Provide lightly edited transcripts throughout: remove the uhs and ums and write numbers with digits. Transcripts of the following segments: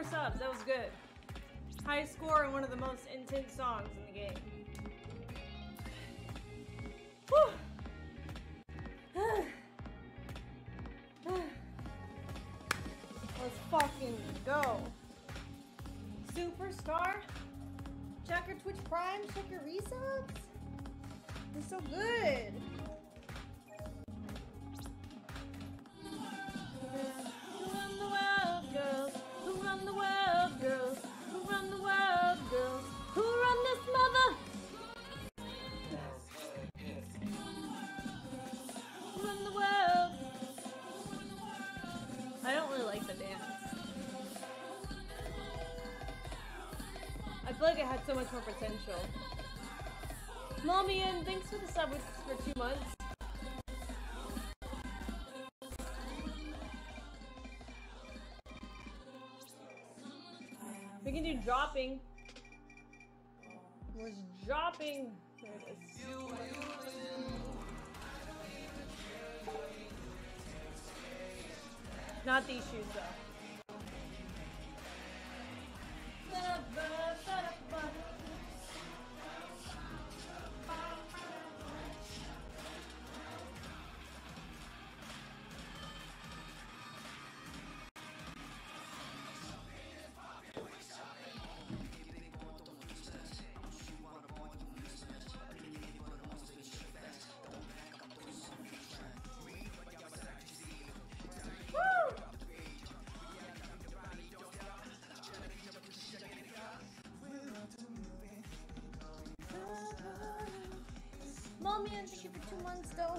subs. That was good. High score and one of the most intense songs in the game. Whew. Let's fucking go. Superstar? Check your Twitch Prime, check your resubs. You're so good. Who run the world, girls? Who run the world, girls? Who run the world, girls? Who run this mother? Who run the world? I don't really like the dance. I feel like it had so much more potential. Momian, thanks for the sub for 2 months. We can do dropping. Where's dropping? There it is. Not these shoes though. Mommy, I'm thank you for 2 months though.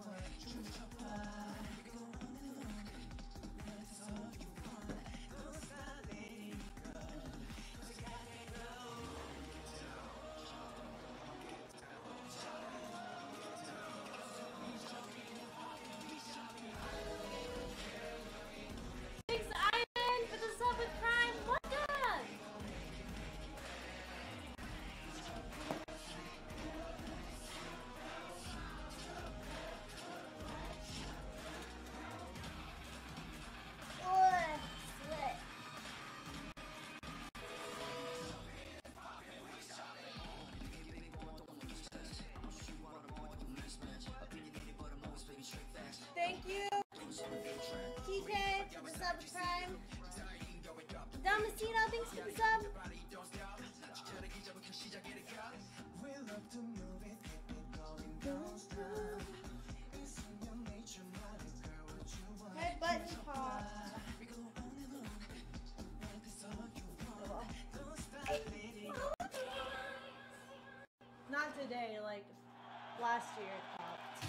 Thanks, Ivan, for the sub with Prime. What the? Thank you, TK, for the sub with Prime. Damasino, thanks for the sub. Head button pop. Not today, like last year it popped.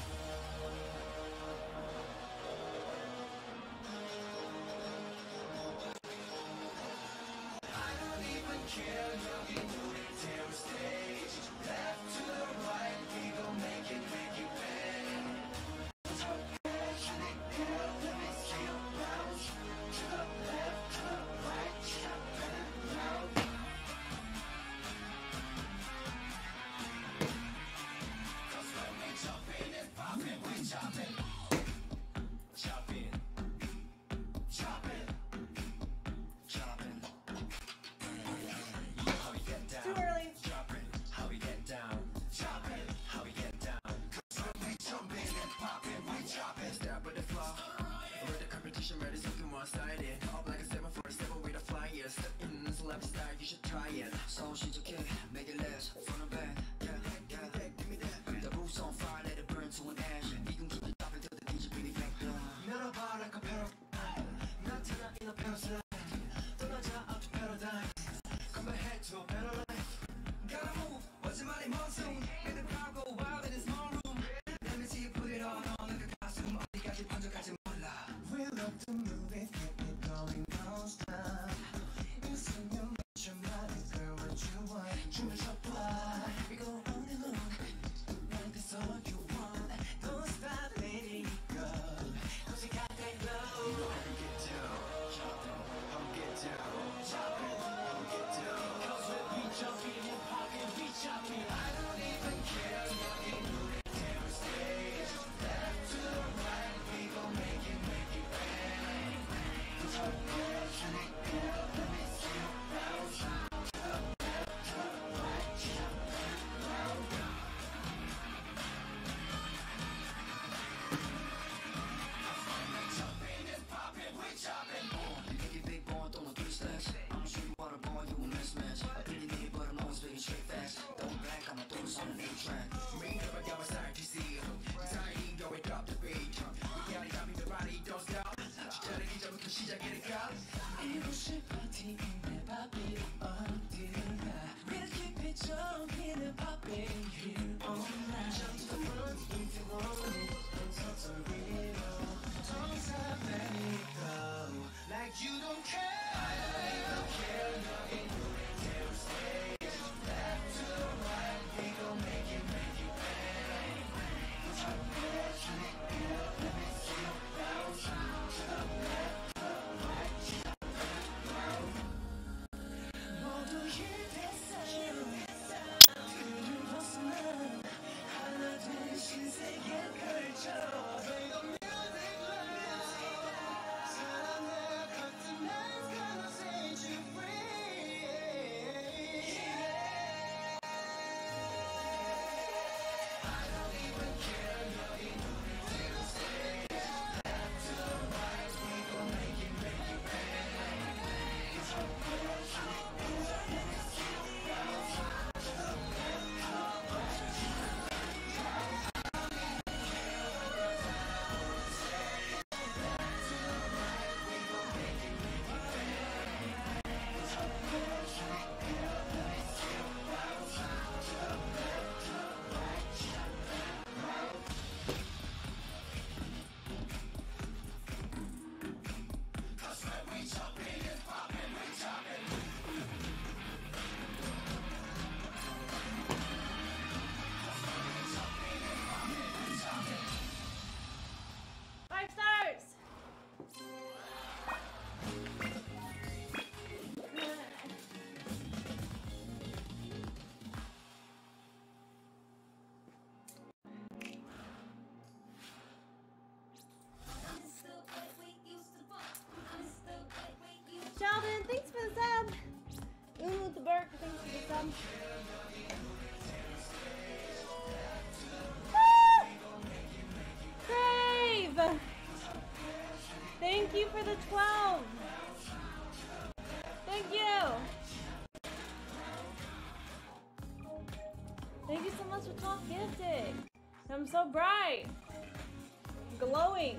Too early. How we get down. How we get down. Step with the flow. With the competition ready, looking one-sided. Up like a 747 with a flyer. Step in this left side, you should try it. So she's okay, make it last. Front and back, yeah. Give me that. The roof's on fire, let it burn to an ash. You can keep it dropping till the DJ bring it back down. Not about like a paradigm. Not tonight in a parasite. Don't let you out to paradise. Come ahead to a better life. Gotta move, what's your money monsoon? Make the crowd go wild in this small room. Let me see you put it on like a costume. 어디까지 번져갈지 몰라. We love to move it, keep it going, don't stop. 있으면 맞춰 말해, girl, what you want. 춤을 춰봐. We go on and on. Like that's all you want. Don't stop letting it go. 'Cause you got that glow. Get down, drop down. Sheldon, thanks for the sub. Ooh, the Burke, thanks for the sub. Crave! Thank you for the 12. Thank you. Thank you so much for 12 gifted. I'm so bright. Glowing.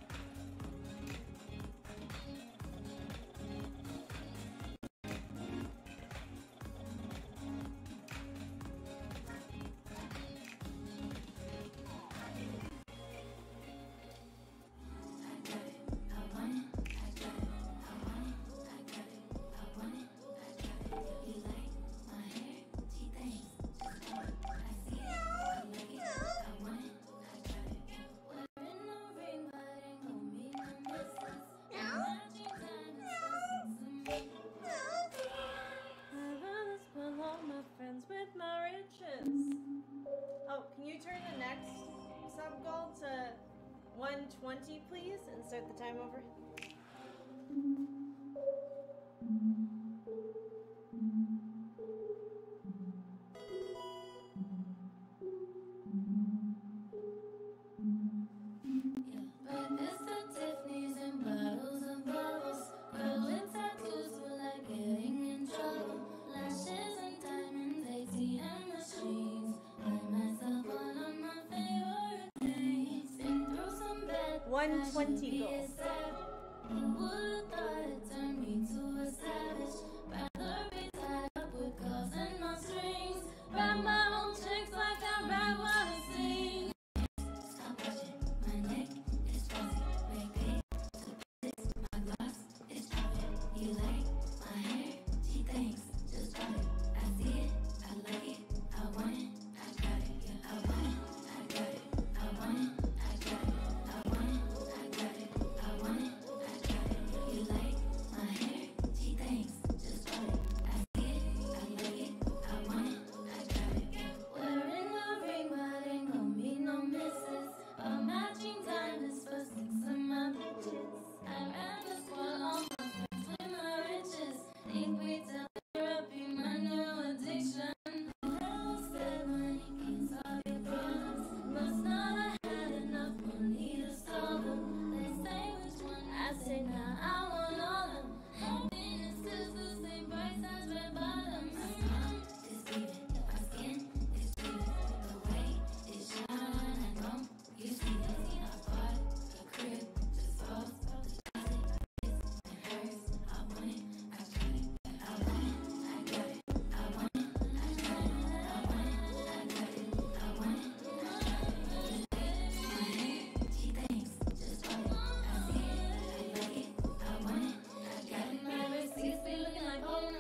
Turn the next sub goal to 120, please, and start the time over.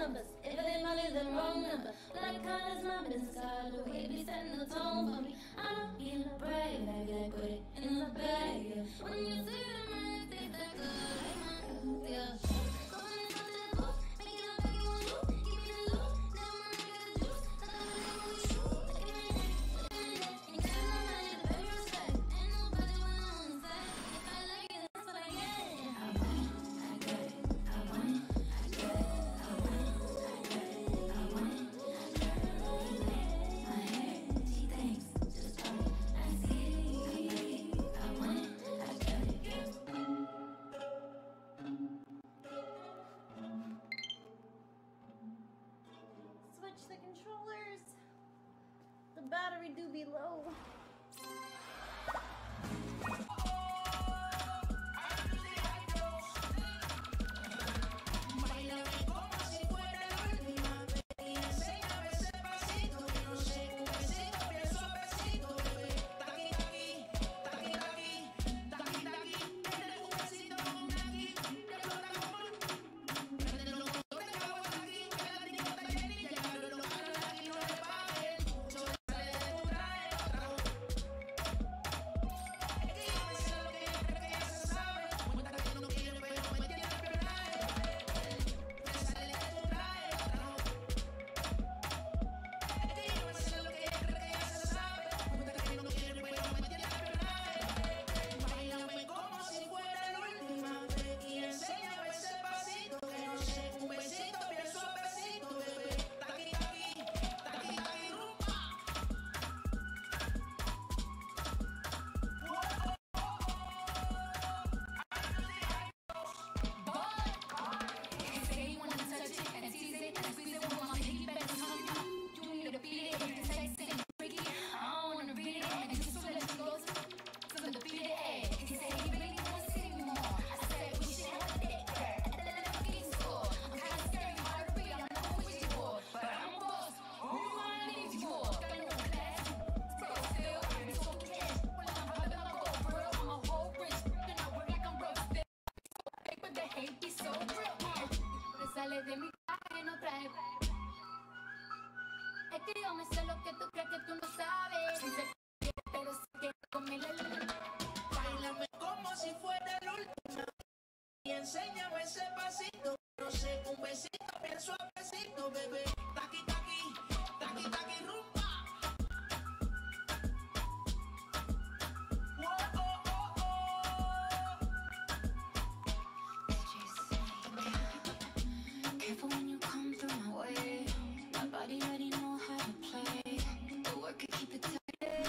numbers. If it ain't money, then wrong number. Black colors, my business card, the way they setting the tone for me. I don't need a brag, I put it in the bag. Yeah. When you see them, I think that good. Yeah. Switch the controllers. The battery do be low. De mi traje no trae. Es que yo me sé lo que tú crees que tú no sabes. Dice que pero sé que con mi lelo. Báilame como si fuera el último y enséñame ese pasito. No sé, un besito bien suavecito, bebé. Taqui, taqui, taqui, taqui, rumba. Oh, oh, oh, oh. Careful when you come through my way. My body already know how to play. The work can keep it tight.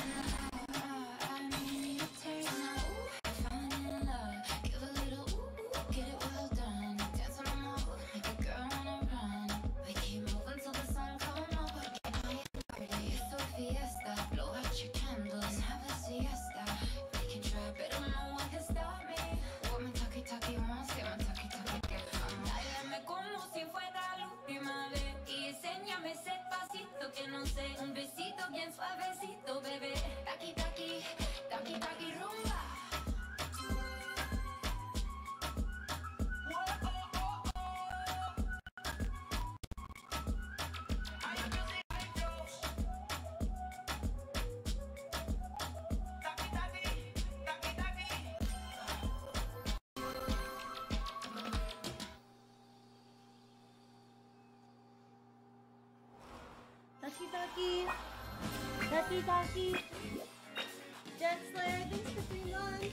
I mean, it tastes now. Falling in love. Give a little ooh, get it well done. Dance on the mall, make a girl wanna run. We keep moving till the sun come up. Get high and party. It's a fiesta. Blow out your candles, have a siesta. We can try, but no one can stop me. Woman, talkie, talkie, won't say my talkie, talkie, get Báilame como si fuera la última vez y enséñame ese pasito que no sé, un besito bien suavecito, bebé. Taqui, taqui, taqui, taqui, rumba. Ducky Ducky. Ducky Ducky. Jet Slayer, thanks for 3 months.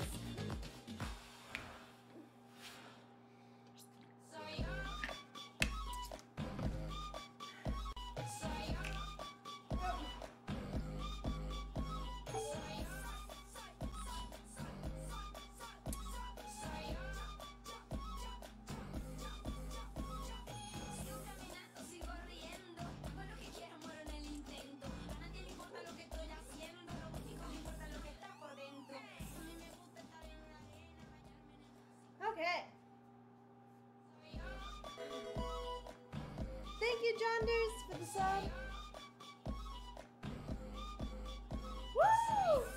Okay. Thank you, Jonders, for the sub. Woo!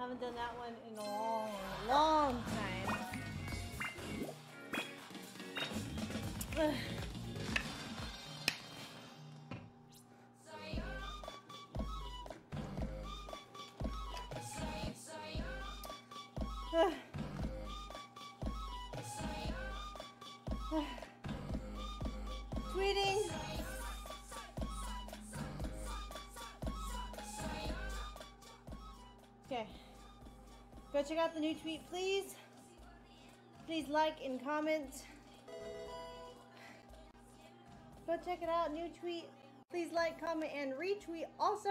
Haven't done that one in a long, long time. Ugh. Ugh. Tweeting. Okay. Go check out the new tweet, please. Please like and comment. Go check it out. New tweet. Please like, comment, and retweet also.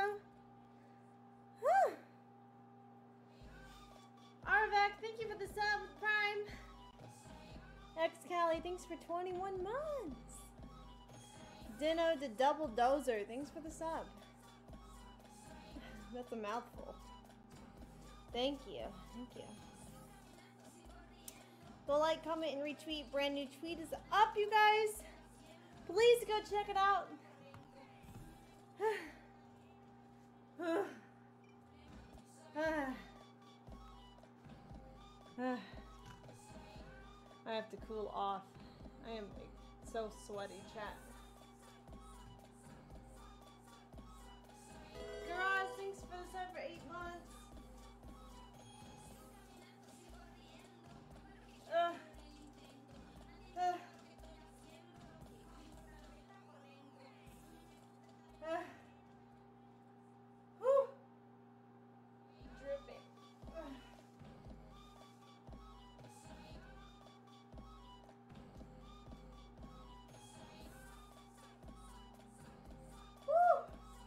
Arvak, thank you for the sub with Prime. X Cali, thanks for 21 months. Dino the Double Dozer, thanks for the sub. That's a mouthful. Thank you. Thank you. Go like, comment, and retweet. Brand new tweet is up, you guys. Please go check it out. I have to cool off. I am like so sweaty, chat. Garage, thanks for the sub for 8 months. Whew. Dripping. Woo.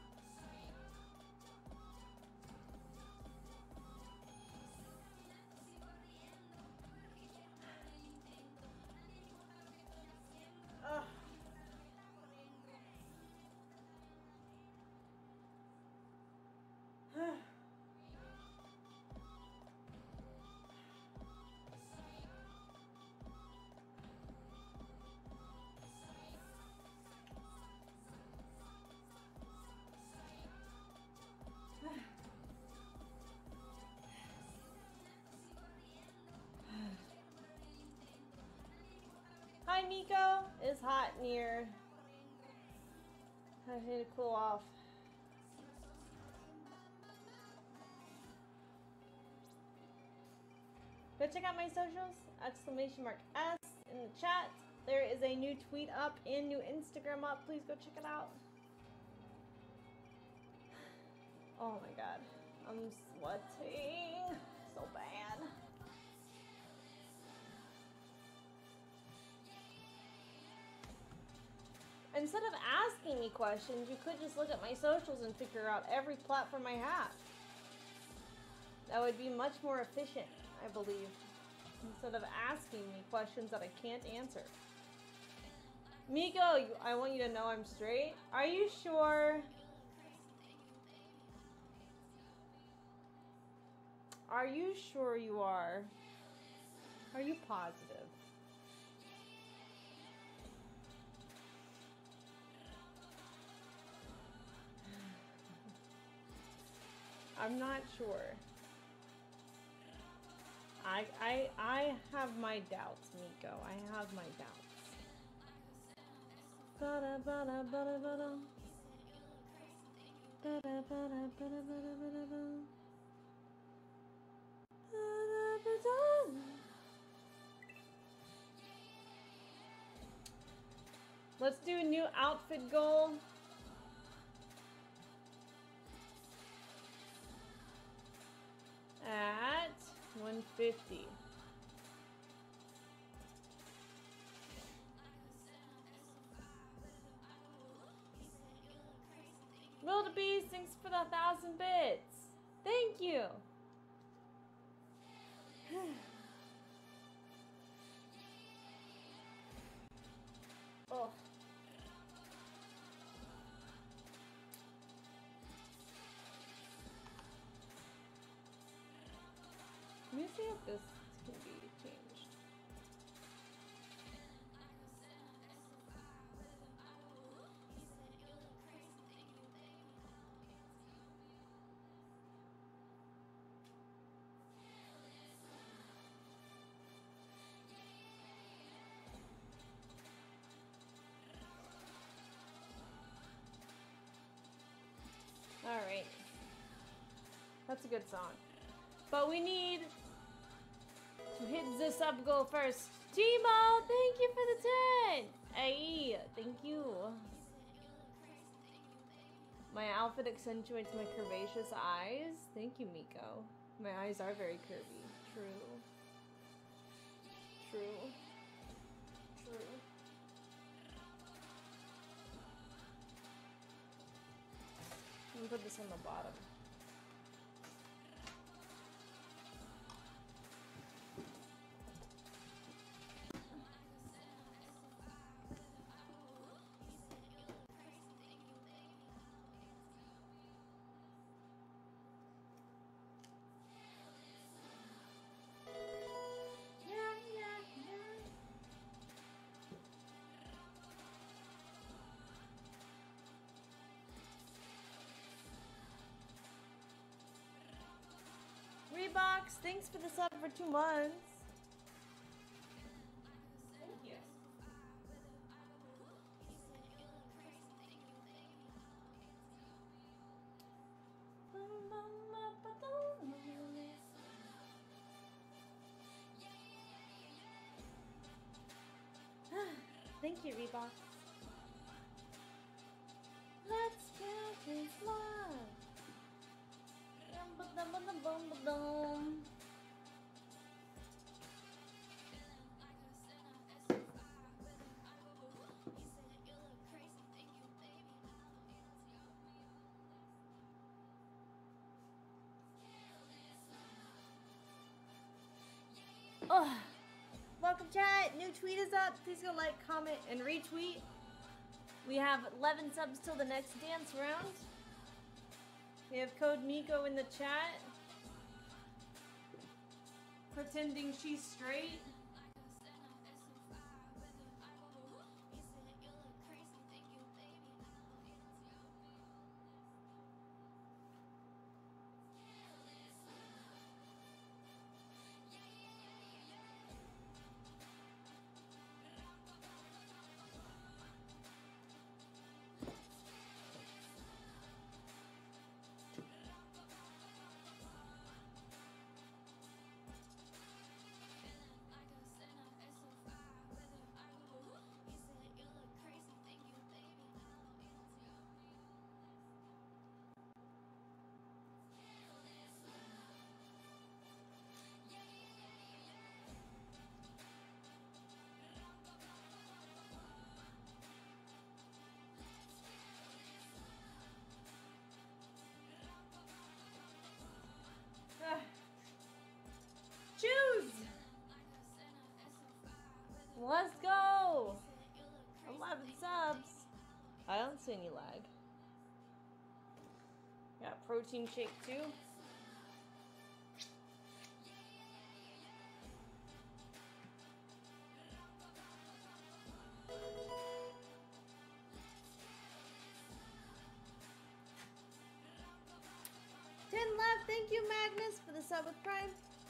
Hi, Miko. It's hot in here. I need to cool off. Go check out my socials. !S in the chat. There is a new tweet up and new Instagram up. Please go check it out. Oh my god. I'm sweating so bad. Instead of asking me questions, you could just look at my socials and figure out every platform I have. That would be much more efficient, I believe, instead of asking me questions that I can't answer. Miko, I want you to know I'm straight. Are you sure? Are you sure you are? Are you positive? I'm not sure. I have my doubts, Miko. I have my doubts. Bada bada bada bada. Bada bada bada bada bada bada. Let's do a new outfit goal. At 150. Wildebeest, thanks for the 1,000 bits. Thank you. Oh. Let me see if this can be changed. That's a good song. But we need to hit the sub goal first. Timo, thank you for the 10. Hey, thank you. My outfit accentuates my curvaceous eyes. Thank you, Miko. My eyes are very curvy. True. True. True. I'm gonna put this on the bottom. Reeboks, thanks for the sub for 2 months. Thank you. Thank you, Reebok. Let's get this love. Oh, welcome chat. New tweet is up. Please go like, comment, and retweet. We have 11 subs till the next dance round. We have code Miko in the chat. Pretending she's straight. Choose! Let's go! 11 subs. I don't see any lag. Got protein shake too. Left. Thank you, Magnus, for the sub with Prime.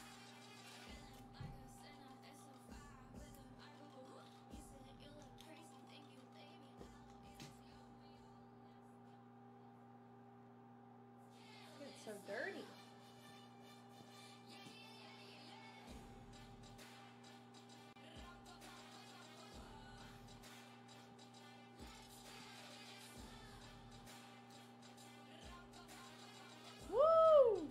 It's so dirty. Woo!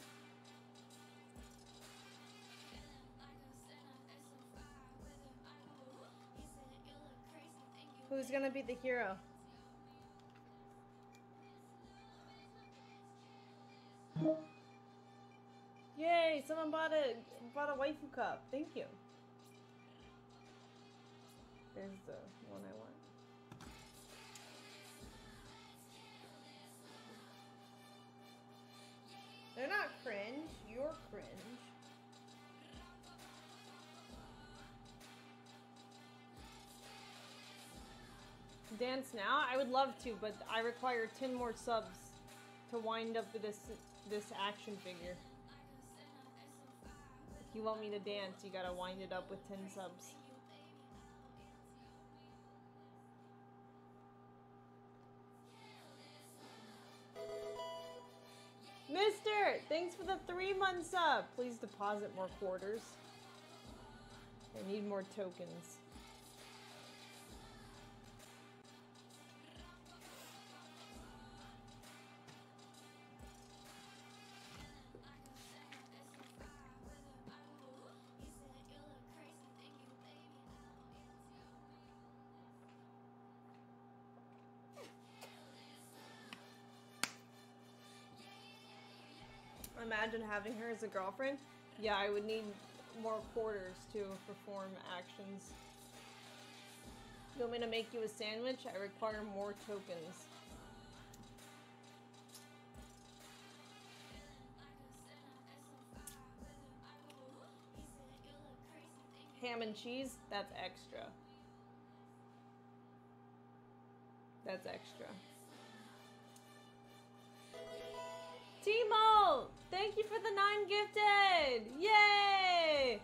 Who's gonna be the hero? Yay! Someone bought a waifu cup. Thank you. There's the one I want. They're not cringe. You're cringe. Dance now? I would love to, but I require 10 more subs to wind up this action figure. If you want me to dance, you gotta wind it up with 10 subs. Mister, thanks Thanks for the 3-month sub. Please deposit more quarters. I need more tokens. Imagine having her as a girlfriend. Yeah, I would need more quarters to perform actions. You want me to make you a sandwich? I require more tokens. Ham and cheese? That's extra. That's extra. Timo! Thank you for the 9 gifted! Yay!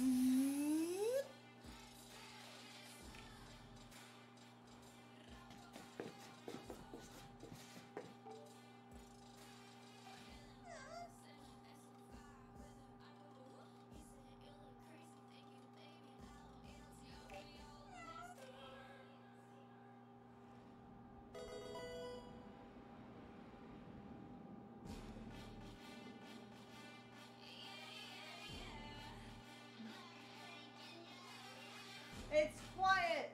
It's quiet.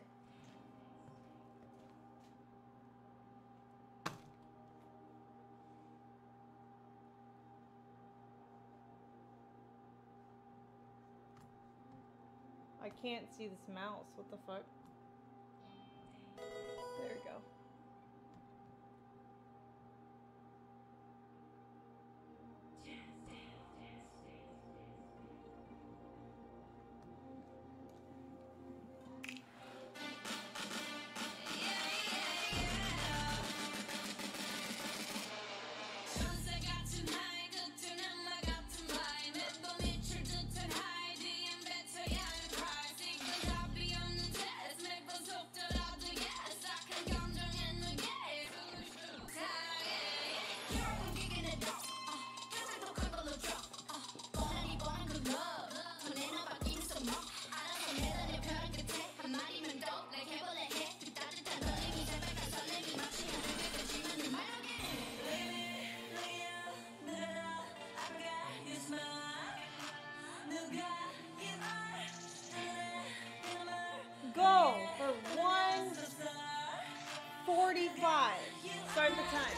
I can't see this mouse. What the fuck? There we go. Go for 1:45. Start the time.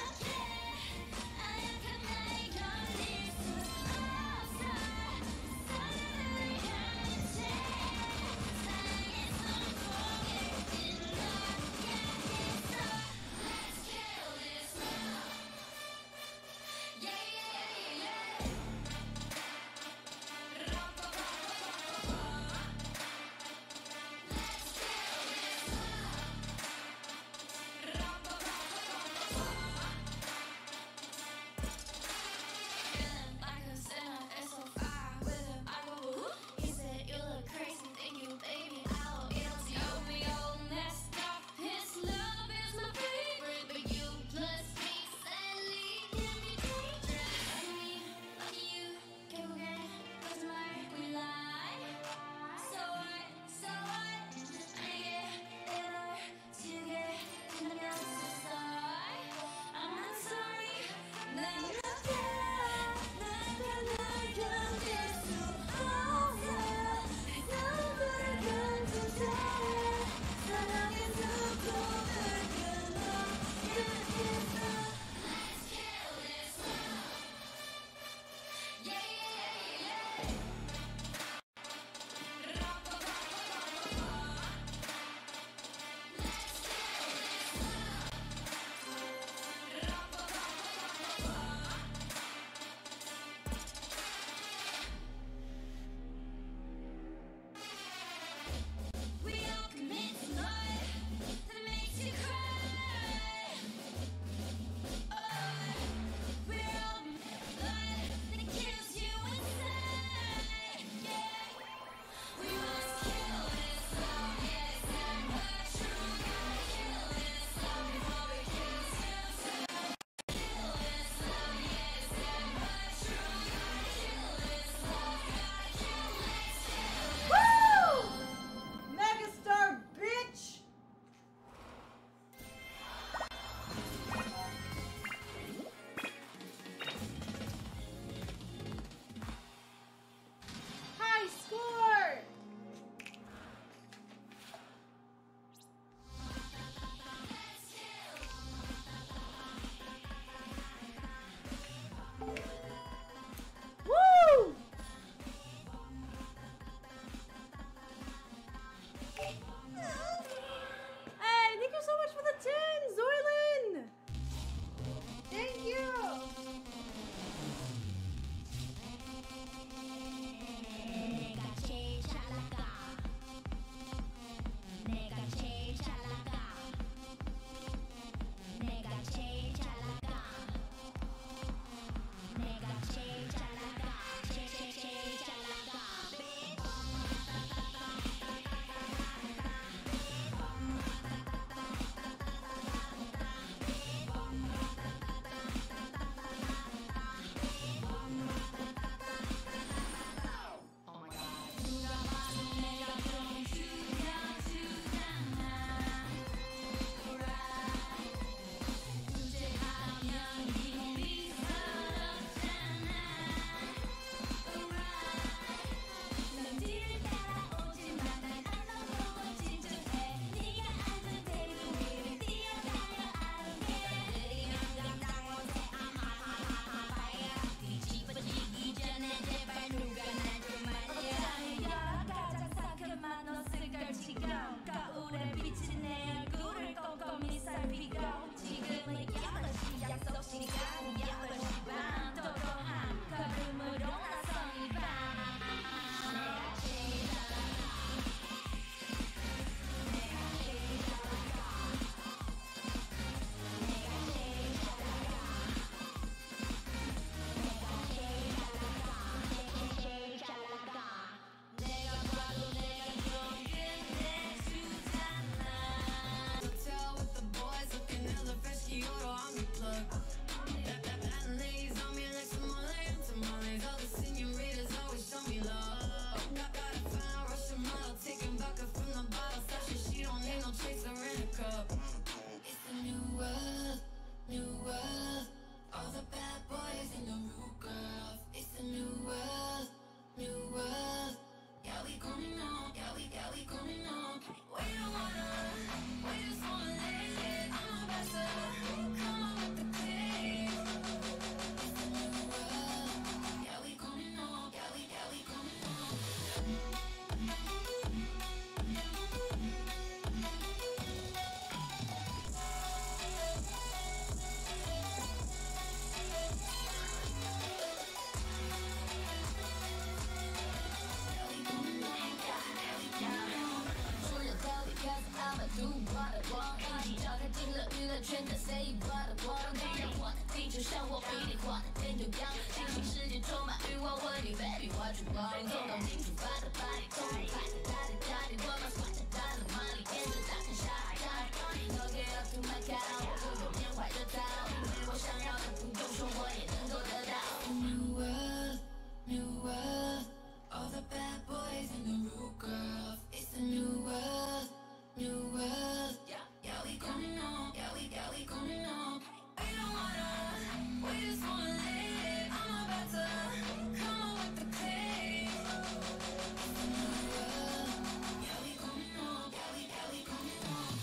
这一挂的光，对着我的地球像我比你晃的天就亮，平行世界充满欲望，问你 baby 我去光，从东京出发的body，从你拍的大的家里，我们耍着大的 money， 沿着大山下海，no get up to my cow， 我不用缅怀的刀，因为我想要的不用说我也能够得到。New world, new world, all the bad boys and the rude girls, it's a new world, new world. Yeah, we going on, yeah, we going on. We don't wanna, we just wanna live. I'm about to come on with the click. It's a new world, yeah, we going on, yeah, we going on.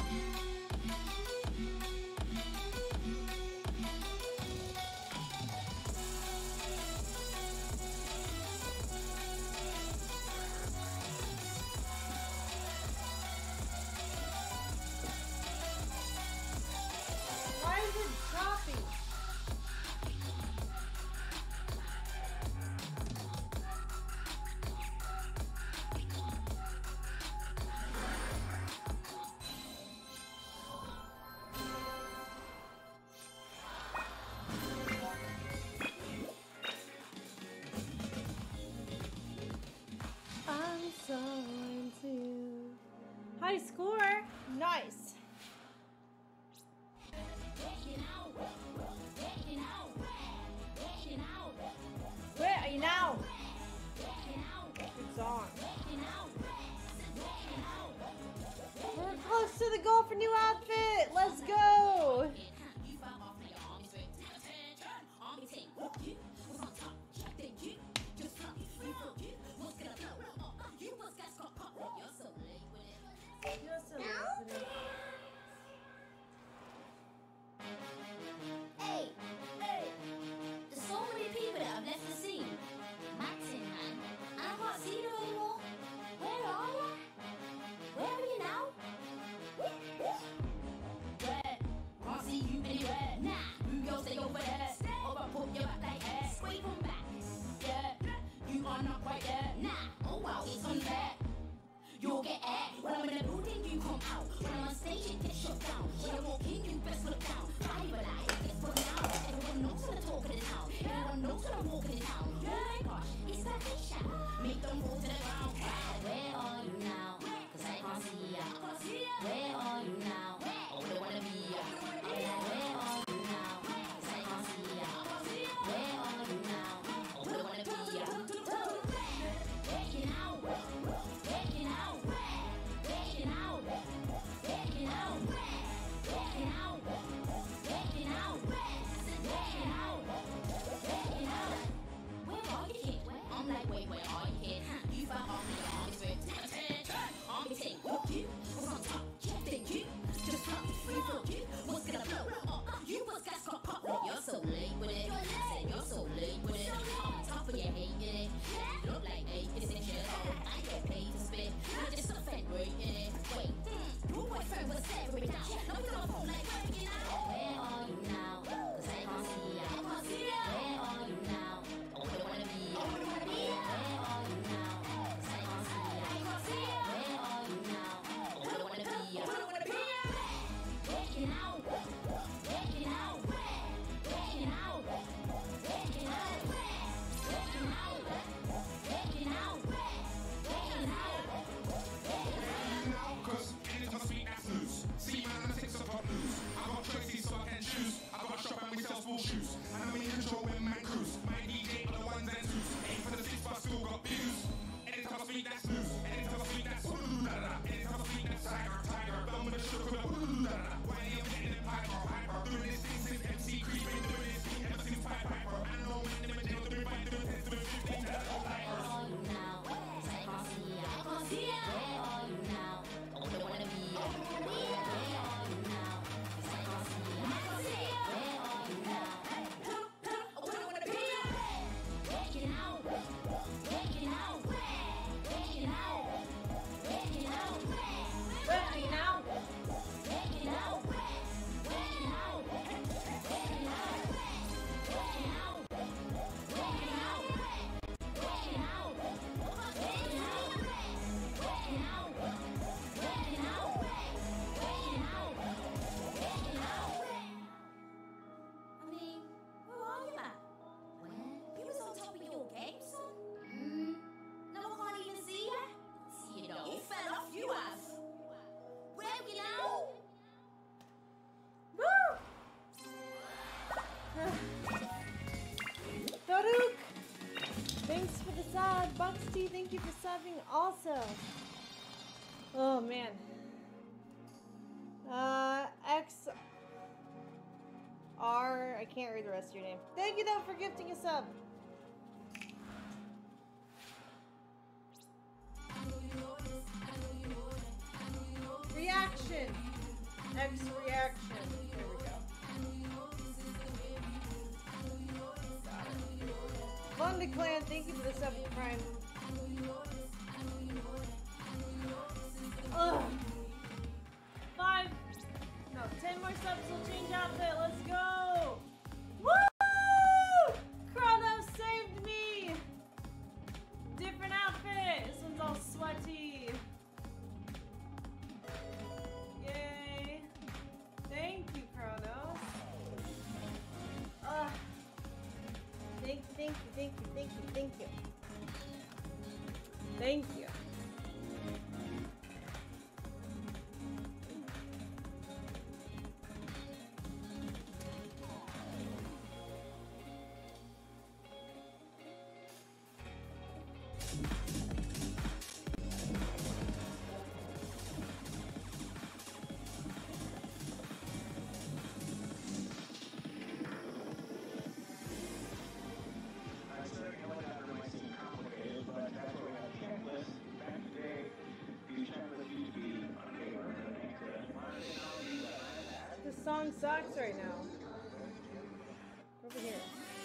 Why is it choppy? I'm so into high score. Nice. Where are you now? Good song. We're close to the goal for new outfit. Let's go. You're so listening. Hey, there's so many people that I've left the scene. Martin, man, I can't see you anymore. Where are you? Where are you now? Where? Can't see you anywhere. Nah, you go stay over there. Over, put your back like hair. Straight from back. Yeah, you are not quite there. Nah, oh wow, it's unfair. You'll get air. When I'm in the building, you come out. When I'm on stage, it gets shut down. When I walk in, you best look down. I realize it's from now. Everyone knows when I talk in the town. Everyone knows when I walk in the town. Oh my gosh, it's that nation. Make them fall to the ground. Where are you now? Cause I can't see ya. Where are you now? Oh, they wanna be ya. I'm like, where are you now? Cause I can't see ya. Where are you now? Oh, they wanna be ya. Working out. Working out. Working out. Working out. Working out. Misty, thank you for subbing also. Oh man. I can't read the rest of your name. Thank you though for gifting a sub. Reaction. X reaction. There we go. Got it. Fonda Clan, thank you for the sub prime. Ugh. 10 more subs will change outfit. Let's go. Woo! Chrono saved me. Different outfit. This one's all sweaty. Yay. Thank you, Chronos. Thank you. Thank you. Song sucks right now. Over here.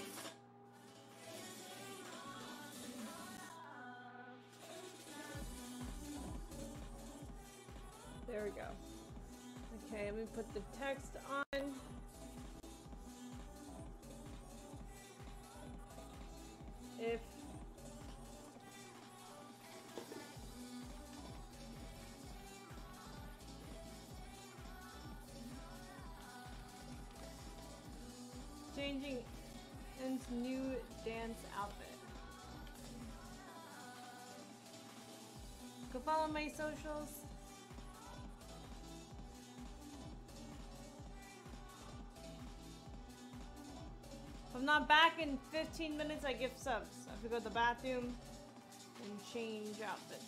There we go. Okay, let me put the text on. If changing into new dance outfit. Go follow my socials. If I'm not back in 15 minutes, I give subs. I have to go to the bathroom and change outfits.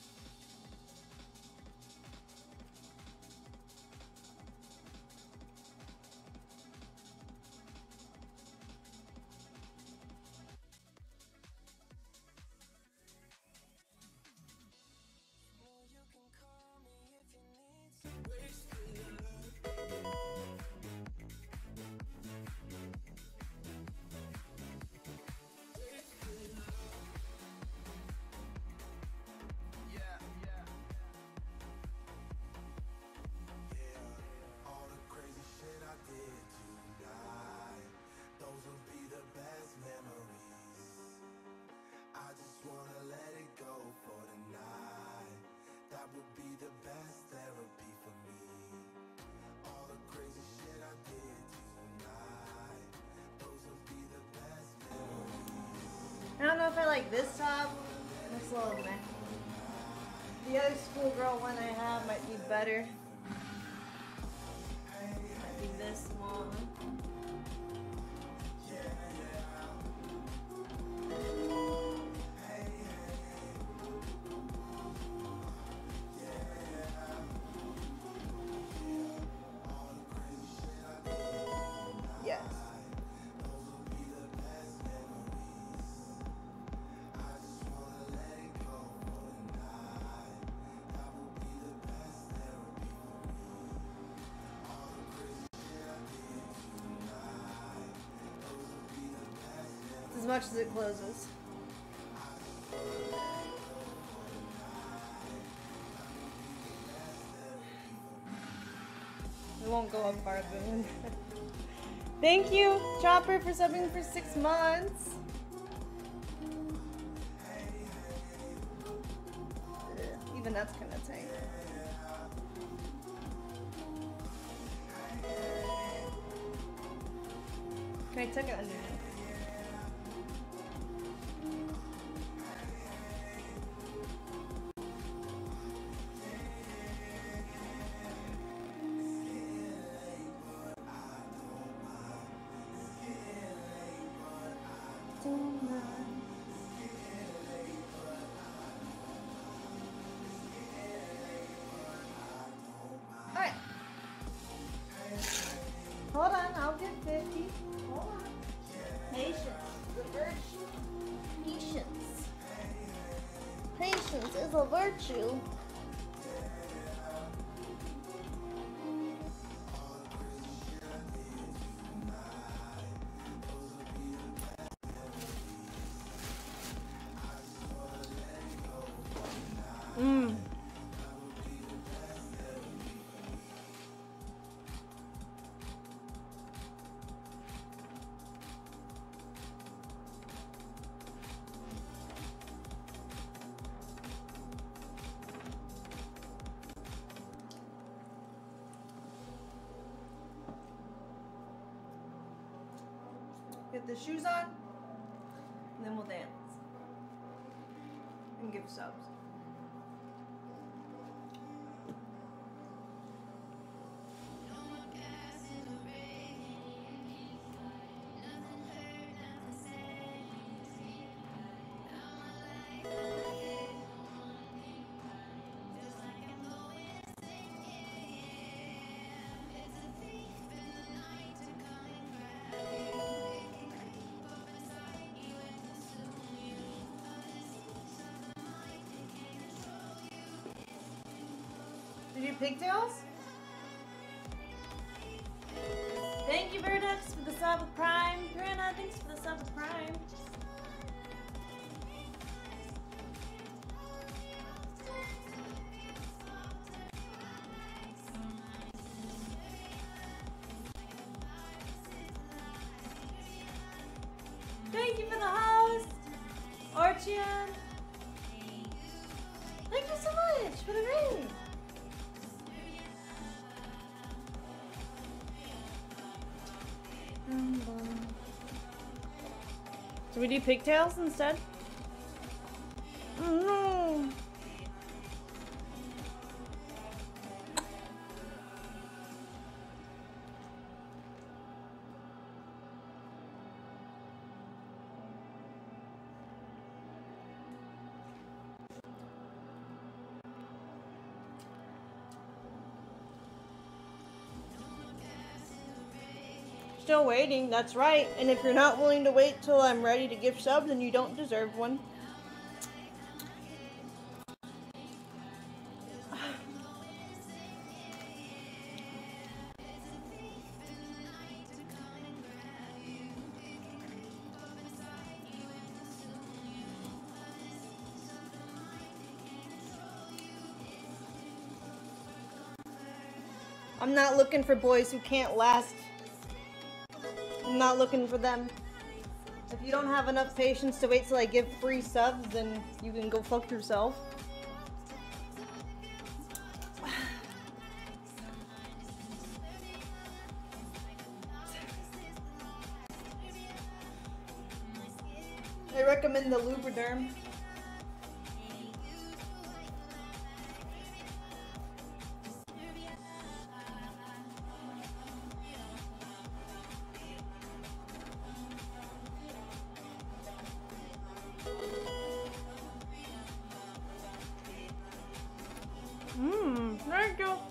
I don't know if I like this top. This little meh. The other schoolgirl one I have might be better. Might be this one. Yes. As much as it closes. It won't go up farther than Thank you, Chopper, for subbing for 6 months. Even that's kind of tight. Can I tuck it underneath? patience is a virtue. Get the shoes on, and then we'll dance and give subs. Did you pigtails? Thank you, Vertex, for the sub with Prime. Grana, thanks for the sub with Prime. Thank you for the host, Orchian. Thank you so much for the raid. Do we do pigtails instead? Oh no! Still waiting, that's right. And if you're not willing to wait till I'm ready to give subs, then you don't deserve one. I'm not looking for boys who can't last. I'm not looking for them. If you don't have enough patience to wait till I give free subs, then you can go fuck yourself. I recommend the Lubriderm. Thank you.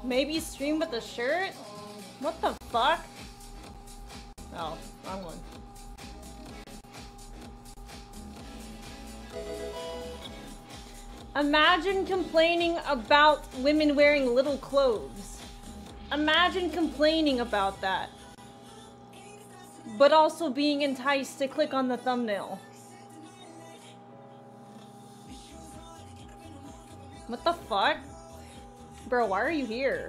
Maybe stream with a shirt? What the fuck? Oh, wrong one. Imagine complaining about women wearing little clothes. Imagine complaining about that. But also being enticed to click on the thumbnail. What the fuck? Bro, why are you here?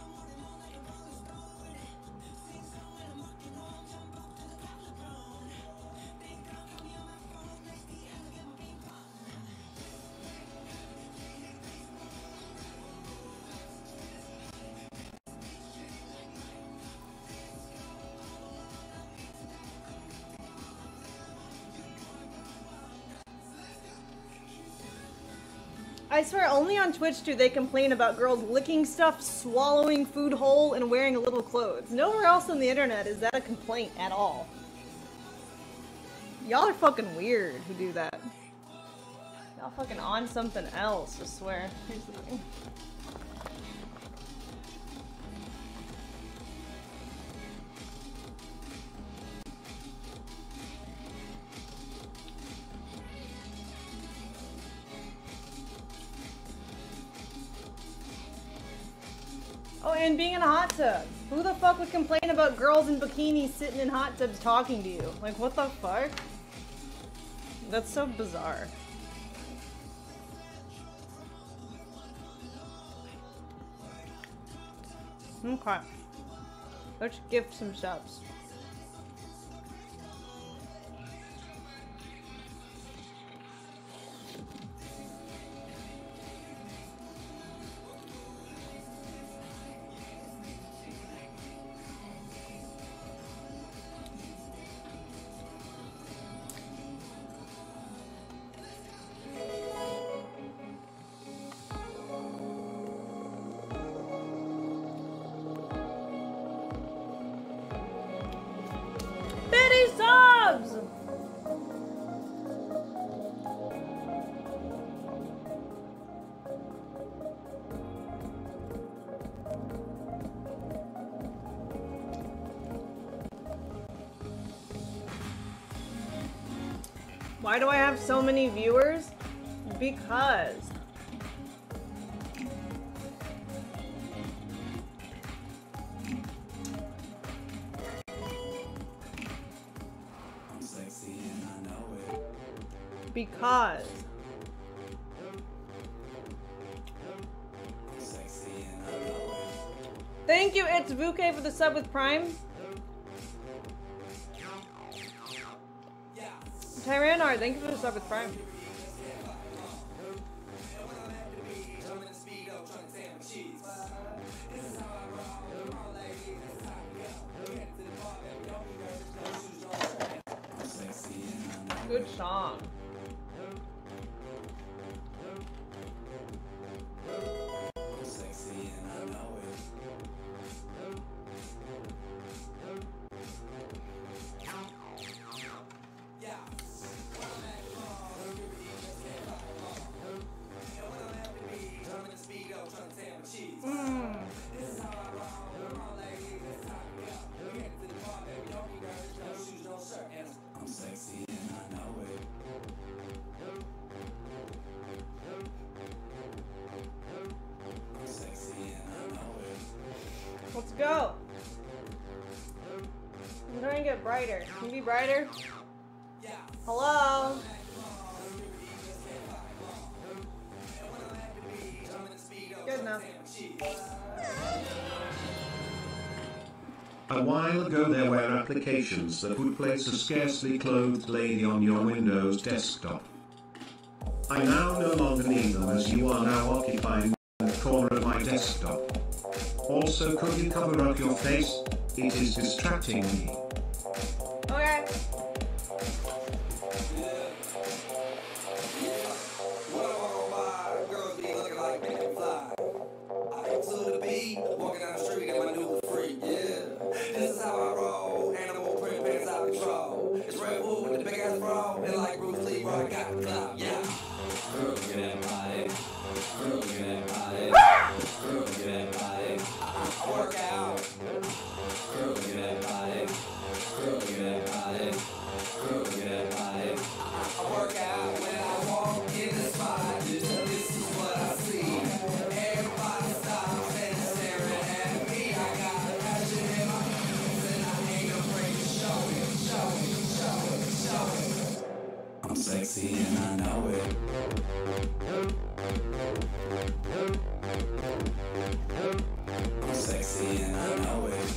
I swear, only on Twitch do they complain about girls licking stuff, swallowing food whole, and wearing little clothes. Nowhere else on the internet is that a complaint at all. Y'all are fucking weird who do that. Y'all fucking on something else, I swear. Here's the thing. Oh, and being in a hot tub. Who the fuck would complain about girls in bikinis sitting in hot tubs talking to you? Like, what the fuck? That's so bizarre. Okay. Let's gift some subs. Why do I have so many viewers? Because. Because. Thank you, it's Vuke for the sub with Prime. Tyrannar, thank you for the sub with Prime. Good song. Let's go. I'm trying to get brighter. Can you be brighter? Hello? Good enough. A while ago there were applications that would place a scarcely clothed lady on your Windows desktop. I now no longer need them as you are now occupying the corner of my desktop. Also, could you cover up your face? It is distracting me. Okay. Walking down the street and my new freak, yeah. This is how I roll. Animal print pants out of control. It's Red Bull with the big ass bra. And like Bruce Lee, bro, I got the clout, yeah. Girl, get that body. Girl, get that body. Girl, look at that body. I work out. Girl, look at that body. Girl, look at that body. Girl, look at that body. I work out when I walk in the spot. This is what I see. Everybody stops and staring at me. I got passion in my hands and I ain't afraid to show it, show it, show it, show it. I'm sexy and I know it. I'm sexy and I know it.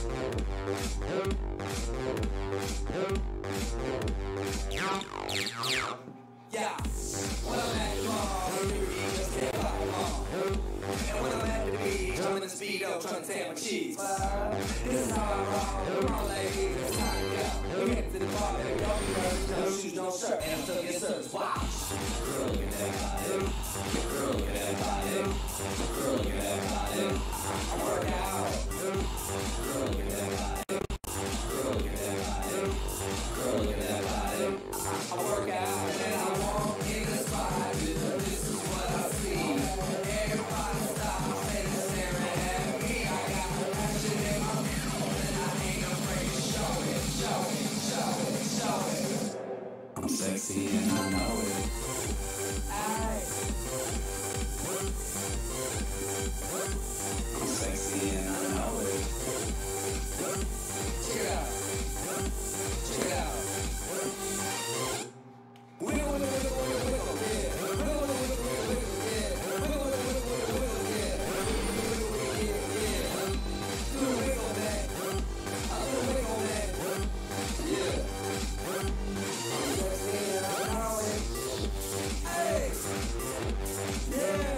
Yeah, when I'm at the mall, you just can't buy them all. And when I'm at the beach, I'm in the Speedo trying to tan my cheeks. This is how I roll. Come on, ladies, it's time to go. We head to the bar, baby, don't be nervous. No shoes, no shirt, and I'm still getting service. Wow. Girl, look at that body. Girl, look at that body. Girl, look at that body. I work out. Girl, look at that body. Girl, look at that body. Girl, look at that body. I work out and I walk in the spot. This is what I see. Everybody stops and staring at me. I got passion in my mouth and I ain't afraid to show it, show it, show it, show it. I'm sexy and I know it. I'm sexy and I know it. Check it out. Check it out. Wiggle, wiggle, wiggle, wiggle, wiggle, yeah. Wiggle, wiggle, wiggle, wiggle, wiggle, yeah. Wiggle, wiggle, wiggle, wiggle, wiggle, yeah. Do the wiggle, man. I do the wiggle, man. Yeah. I'm sexy and I know it. Hey. Yeah.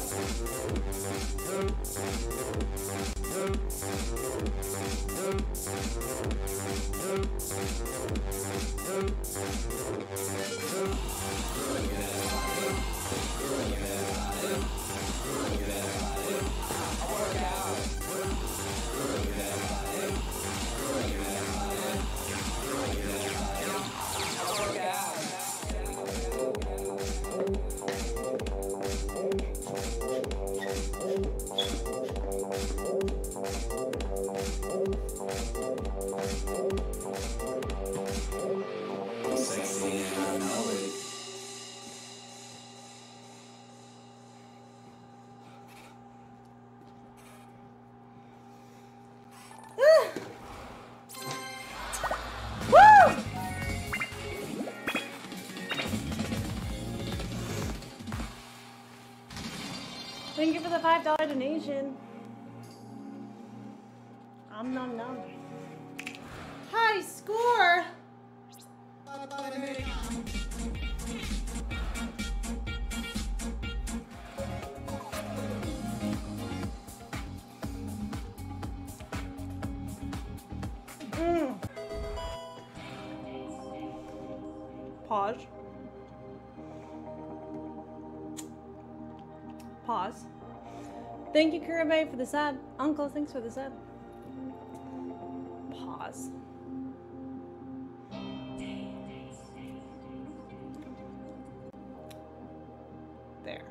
Thank you for the $5 donation. Nom nom. High score. Pause. Pause. Thank you, Kurabe, for the sub. Uncle, thanks for the sub. Pause. There.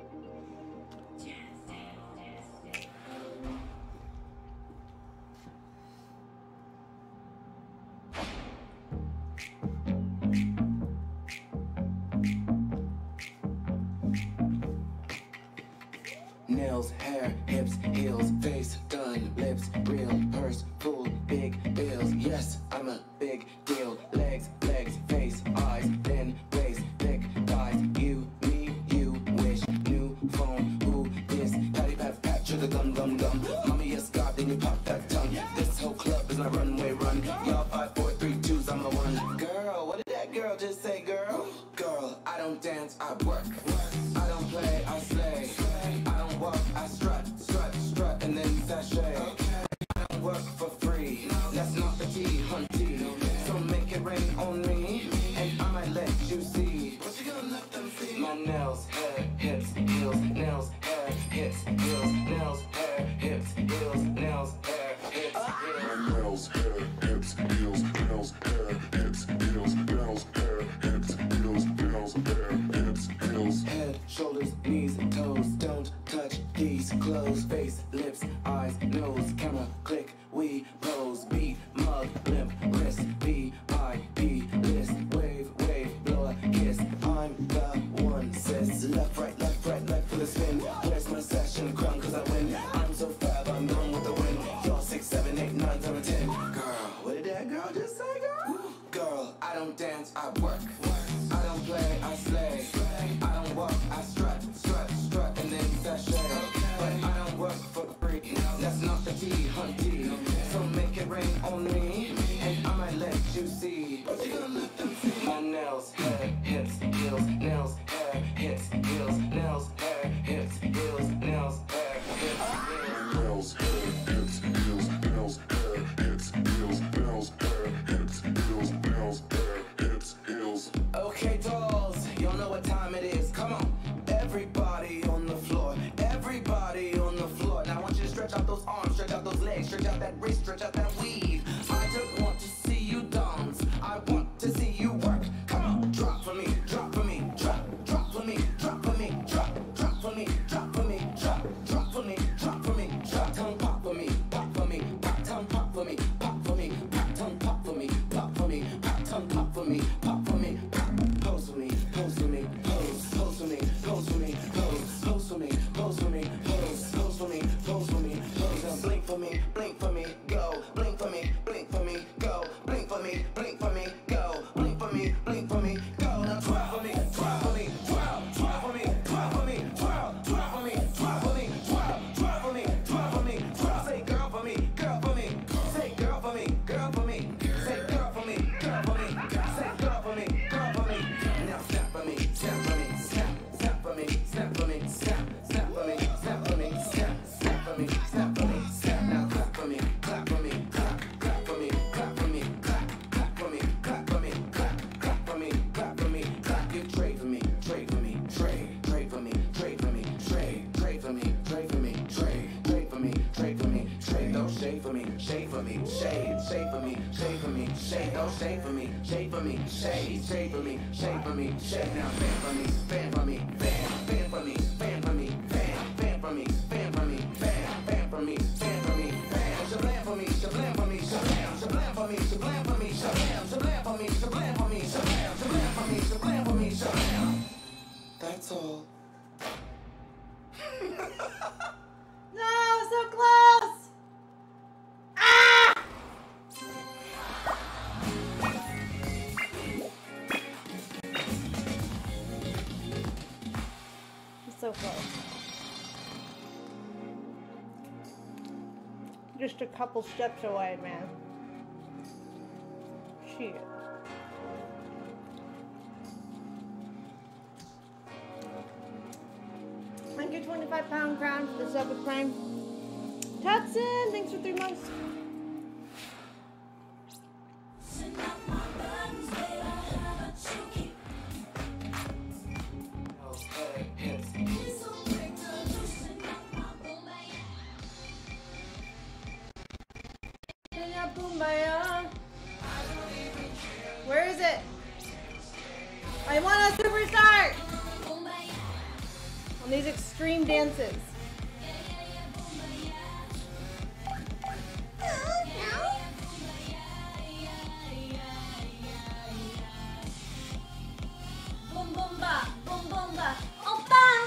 Nails, hair, hips, heels, face, done, lips, real, purse, full, big bills. Yes, I'm a big deal. Legs, face, eyes, thin waist, thick thighs. You, me, you wish. New phone, who this? Patty pat pat to the gum gum gum. Mommy is God, then you pop that tongue. This whole club is my runway run. Y'all 5, 4, 3, 2's, I'm the one. Girl, what did that girl just say, girl? Girl, I don't dance, I work. I don't play, I slay. I don't walk, I strut, strut, strut, and then sashay. I don't work for free. That's not the tea, hunty. Knees, close, face, lips, eyes, nose, camera, click, we pose, beat, mug, limp, wrist, B-I-B, list, wave, blow a kiss. I'm the one, sis. Left, right, for the spin. Where's my session crown? Cause I win. I'm so fab, I'm gone with the wind. You're 6, 7, 8, 9, 10, 10. Girl, what did that girl just say, girl? Girl, I don't dance, I work. I don't play, I slay. I don't walk, I strut, and then sashay. But I don't work for free. That's not the T, hunty. So make it rain on me, and I might let you see. But you gonna let them see? My nails, hair, hips, heels, nails, hair, hips, heels, nails, hair, hips, heels, nails, hair, hips, heels. Nails, hair, hips, heels, nails, hair, hips, heels, nails, hair, hips, heels, nails, hair, hips, heels. Okay, dolls, y'all know what time it is. Come on, everybody on the floor, everybody on the floor. Now I want you to stretch out those arms, stretch out those legs, stretch out that wrist, stretch out that weave. I just want to see you dance. I want to see you work. Come on, drop for me, drop for me, drop for me, drop for me, drop for me, drop for me, drop for me, drop for me, drop tongue pop for me, pop for me, pop tongue pop for me, pop for me, pop tongue pop for me, pop for me, pop tongue pop for me, pop for me, pop. Pose for me, pose for me, pose for me, pose for me, pose for me, pose for me, pose for me, pose for me, pose. Now blink for me, go, blink for me, go, blink for me, go, blink for me, go. Now twirl for me, twirl for me, twirl for me, twirl for me, twirl for me, twirl for me, twirl for me, twirl for me, twirl. Say girl for me, say girl for me, girl for me, say girl for me, girl for me, say girl for me, girl for me. Now snap for me, snap for me, snap for me, snap for me, snap for me, snap for me, snap for me, snap for me, snap. Now clap for me, clap for me, clap for me, clap for me, clap for me, clap for me, clap for me, clap for me, clap. You trade for me, trade for me, trade for me, trade for me, trade for me, trade for me, trade for me, trade for me, trade. Don't shade for me, shade for me, shade for me, shade for me, shade. Don't shade for me, shade for me, shade for me, shade for me, shade. Now fan for me, fan for me, fan for me, fan for me, fan for me, fan for me, fan for me, fan for me, fan. Shablam for me, shablam for me, shablam for me, shablam for me, shablam for me, shablam for me, shablam for me, shablam for me, shablam. That's all. No, so close! Ah! So close. Just a couple steps away, man. Shit. Thank you, 25-pound crown for the sub with Prime. Tutson, thanks for 3 months. Where is it? I want a superstar on these extreme dances. Boom boom ba, boom boom ba, oppa.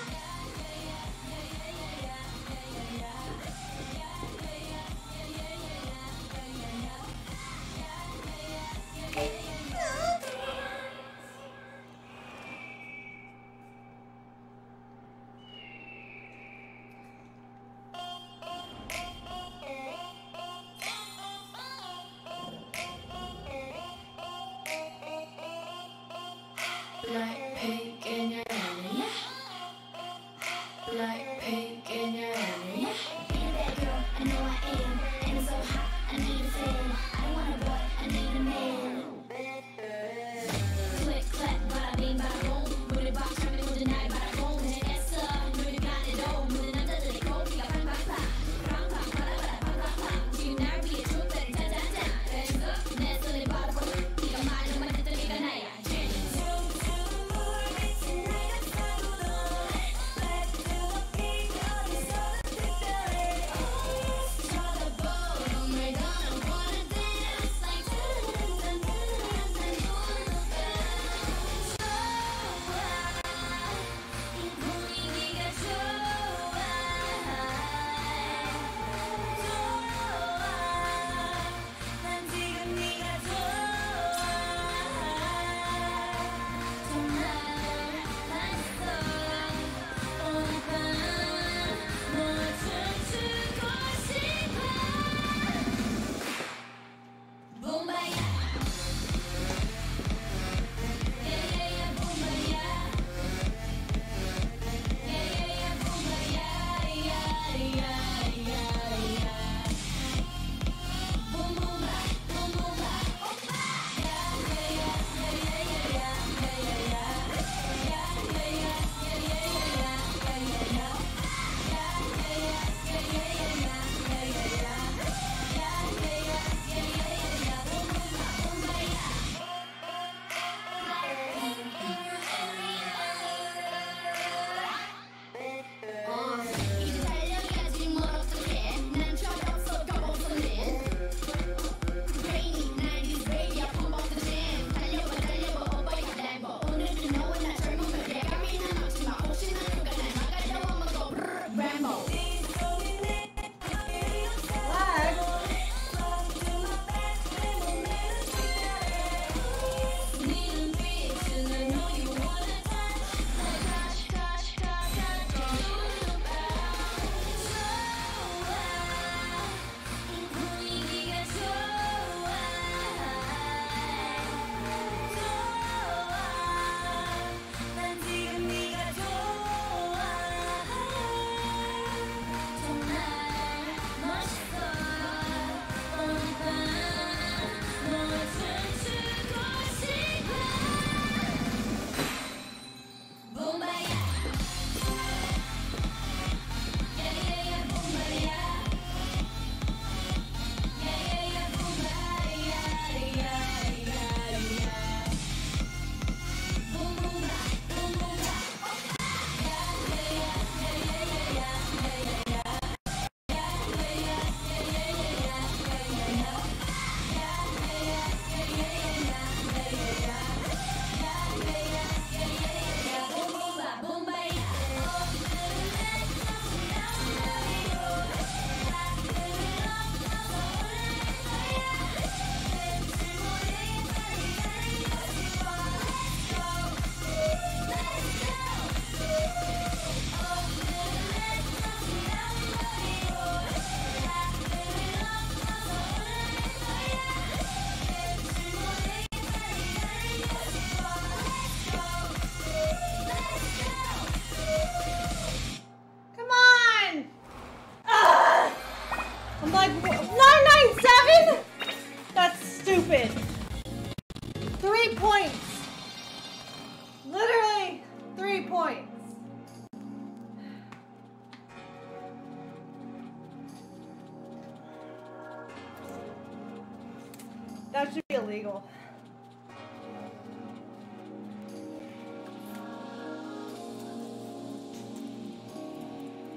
That should be illegal.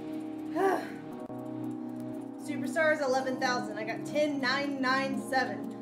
Superstars 11,000. I got 10,997.